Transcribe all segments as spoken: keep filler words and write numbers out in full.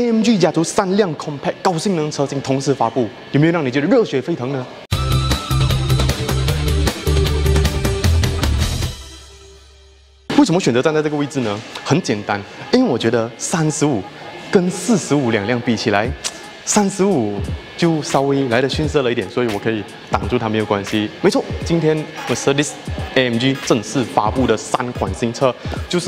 A M G 家族三辆 compact 高性能车型同时发布，有没有让你觉得热血沸腾呢？为什么选择站在这个位置呢？很简单，因为我觉得三十五跟四十五两辆比起来，三十五就稍微来的逊色了一点，所以我可以挡住它没有关系。没错，今天 Mercedes A M G 正式发布的三款新车，就是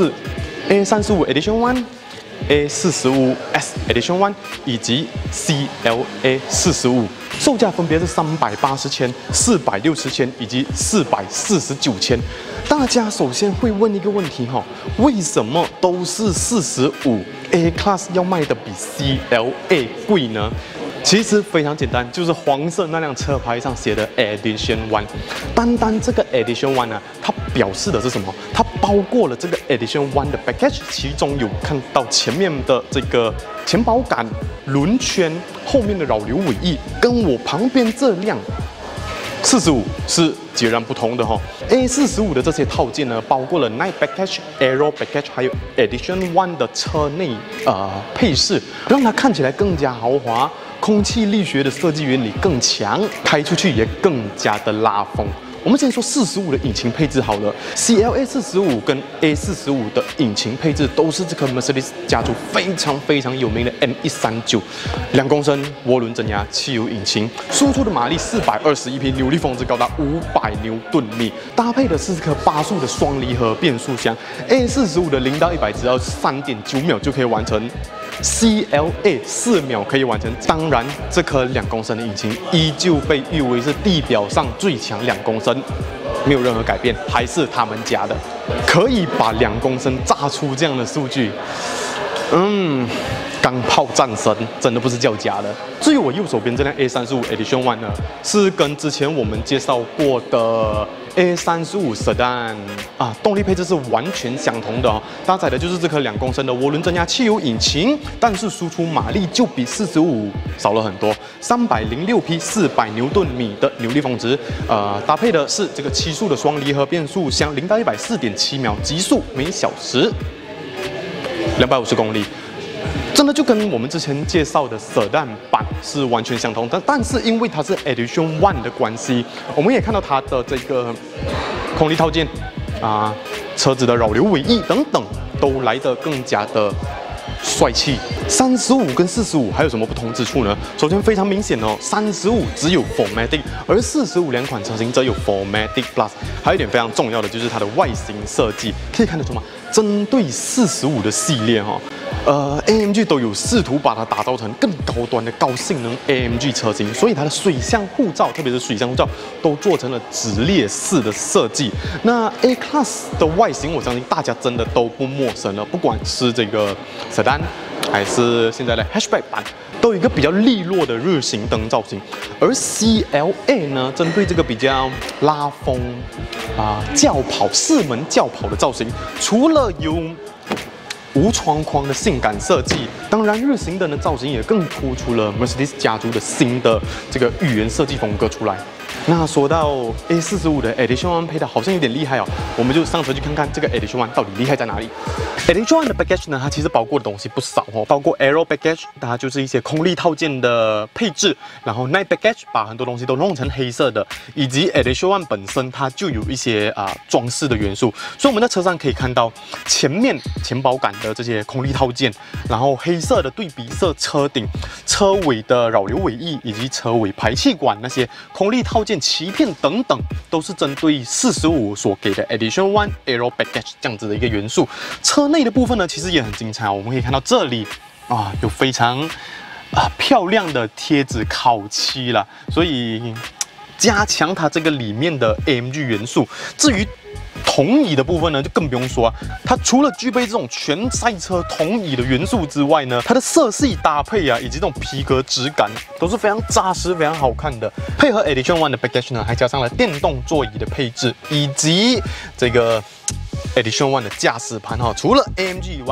A 三十五 Edition One、A 四十五 S Edition One 以及 C L A 四十五，售价分别是三百八十千、四百六十千以及四百四十九千。大家首先会问一个问题哈，为什么都是四十五 A Class 要卖的比 C L A 贵呢？其实非常简单，就是黄色那辆车牌上写的 Edition One。单单这个 Edition One 呢，它表示的是什么？它包括了这个 Edition One 的 package， 其中有看到前面的这个前保杆、轮圈、后面的扰流尾翼，跟我旁边这辆四十五是截然不同的哈。A 四十五的这些套件呢，包括了 Night Package、Aero Package， 还有 Edition One 的车内呃配饰，让它看起来更加豪华。空气力学的设计原理更强，开出去也更加的拉风。我们先说四十五的引擎配置好了 ，C L A 四十五跟 A 四十五的引擎配置都是这个 Mercedes 家族非常非常有名的 M 一三九，两公升涡轮增压汽油引擎，输出的马力四百二十一匹，扭力峰值高达五百牛顿米，搭配的是这颗八速的双离合变速箱 ，A 四十五的零到一百只要三点九秒就可以完成。C L A 四秒可以完成，当然，这颗两公升的引擎依旧被誉为是地表上最强两公升，没有任何改变，还是他们家的，可以把两公升炸出这样的数据，嗯，钢炮战神真的不是叫假的。至于我右手边这辆 A 三十五 Edition One 呢，是跟之前我们介绍过的 A 三十五 Sedan 啊，动力配置是完全相同的哦，搭载的就是这颗两公升的涡轮增压汽油引擎，但是输出马力就比四十五少了很多，三百零六匹，四百牛顿米的扭力峰值，呃，搭配的是这个七速的双离合变速箱，零到一百四点七秒，极速每小时两百五十公里。真的就跟我们之前介绍的 Sedan 版是完全相同，但但是因为它是 Edition One 的关系，我们也看到它的这个空力套件啊、车子的扰流尾翼等等都来得更加的帅气。三十五跟四十五还有什么不同之处呢？首先非常明显哦，三十五只有 四 matic， 而四十五两款车型则有四 matic Plus。还有一点非常重要的就是它的外形设计，可以看得出吗？针对四十五的系列哈、哦。呃 ，A M G 都有试图把它打造成更高端的高性能 A M G 车型，所以它的水箱护罩，特别是水箱护罩，都做成了直列式的设计。那 A Class 的外形，我相信大家真的都不陌生了，不管是这个 Sedan 还是现在的 Hatchback 版，都有一个比较利落的日行灯造型。而 C L A 呢，针对这个比较拉风啊、轿跑四门轿跑的造型，除了有无窗框的性感设计，当然日行灯的造型也更突出了 Mercedes 家族的新的这个语言设计风格出来。那说到 A 四十五的 Edition One 配的好像有点厉害哦，我们就上车去看看这个 Edition One 到底厉害在哪里。Edition One 的 package 呢，它其实包括的东西不少哦，包括 Aero Package， 它就是一些空力套件的配置，然后 Night Package 把很多东西都弄成黑色的，以及 Edition One 本身它就有一些啊、呃、装饰的元素，所以我们在车上可以看到前面前保杆的这些空力套件，然后黑色的对比色车顶、车尾的扰流尾翼以及车尾排气管那些空力套件鳍片等等，都是针对四十五所给的 Edition One Aero Package 这样子的一个元素。车内的部分呢，其实也很精彩，我们可以看到这里啊有非常啊漂亮的贴纸烤漆啦，所以加强它这个里面的 A M G 元素。至于铜椅的部分呢，就更不用说啊，它除了具备这种全赛车铜椅的元素之外呢，它的色系搭配啊，以及这种皮革质感都是非常扎实、非常好看的。配合 Edition One 的 package 呢，还加上了电动座椅的配置，以及这个 Edition One 的驾驶盘哈，除了 A M G 以外，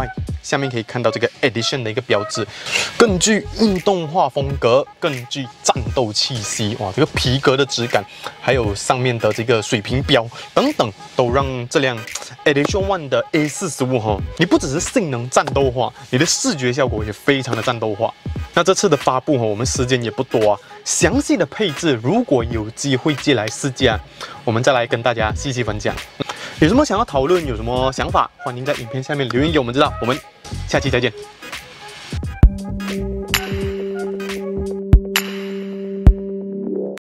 下面可以看到这个 Edition 的一个标志，更具运动化风格，更具战斗气息。哇，这个皮革的质感，还有上面的这个水平标等等，都让这辆 Edition One 的 A 四十五哈，你不只是性能战斗化，你的视觉效果也非常的战斗化。那这次的发布哈，我们时间也不多啊，详细的配置如果有机会借来试驾，我们再来跟大家细细分享。有什么想要讨论，有什么想法，欢迎在影片下面留言给我们知道。我们下期再见。